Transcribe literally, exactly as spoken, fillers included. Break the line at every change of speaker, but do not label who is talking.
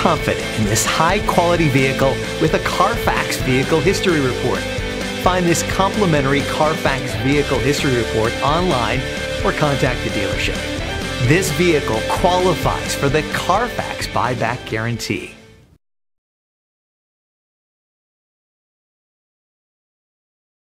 confident in this high-quality vehicle with a Carfax Vehicle History Report. Find this complimentary Carfax Vehicle History Report online or contact the dealership. This vehicle qualifies for the Carfax Buyback Guarantee.